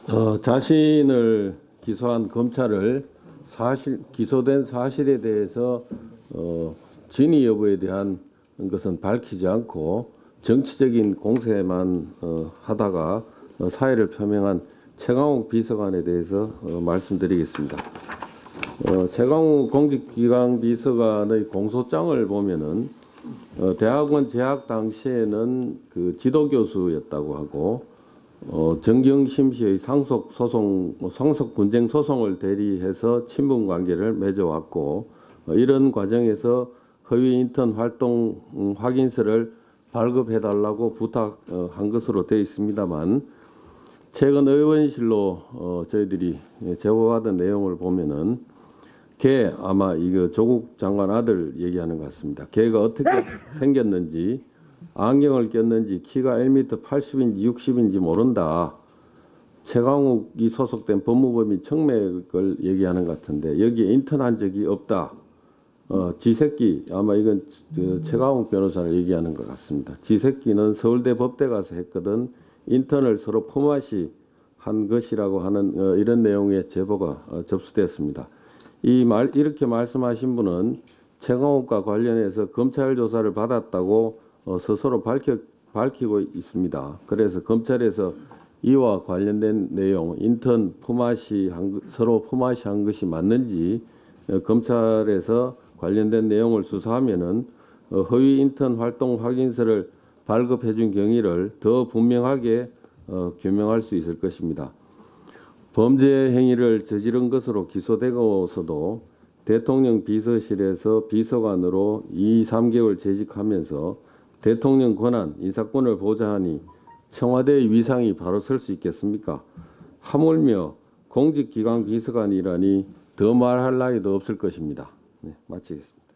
자신을 기소한 검찰을 기소된 사실에 대해서 진위 여부에 대한 것은 밝히지 않고 정치적인 공세만 하다가 사의를 표명한 최강욱 비서관에 대해서 말씀드리겠습니다. 최강욱 공직기강 비서관의 공소장을 보면은 대학원 재학 당시에는 그 지도교수였다고 하고 정경심 씨의 상속 분쟁 소송을 대리해서 친분 관계를 맺어왔고 이런 과정에서 허위 인턴 활동 확인서를 발급해달라고 부탁한 것으로 되어 있습니다만 최근 의원실로 저희들이 제보받은 내용을 보면은 걔 아마 이거 조국 장관 아들 얘기하는 것 같습니다. 걔가 어떻게 생겼는지 안경을 꼈는지 키가 1m 80인지 60인지 모른다. 최강욱이 소속된 법무법인 청맥을 얘기하는 것 같은데 여기에 인턴한 적이 없다. 지새끼 아마 이건 최강욱 변호사를 얘기하는 것 같습니다. 지새끼는 서울대 법대 가서 했거든 인턴을 서로 포맷이 한 것이라고 하는 이런 내용의 제보가 접수됐습니다. 이렇게 말씀하신 분은 최강욱과 관련해서 검찰 조사를 받았다고 스스로 밝히고 있습니다. 그래서 검찰에서 이와 관련된 내용, 인턴 서로 포맷이 한 것이 맞는지 검찰에서 관련된 내용을 수사하면은 허위 인턴 활동 확인서를 발급해 준 경위를 더 분명하게 규명할 수 있을 것입니다. 범죄 행위를 저지른 것으로 기소되고서도 대통령 비서실에서 비서관으로 2~3개월 재직하면서 대통령 권한, 인사권을 보좌하니 청와대의 위상이 바로 설 수 있겠습니까? 하물며 공직기강 비서관이라니 더 말할 나위도 없을 것입니다. 네, 마치겠습니다.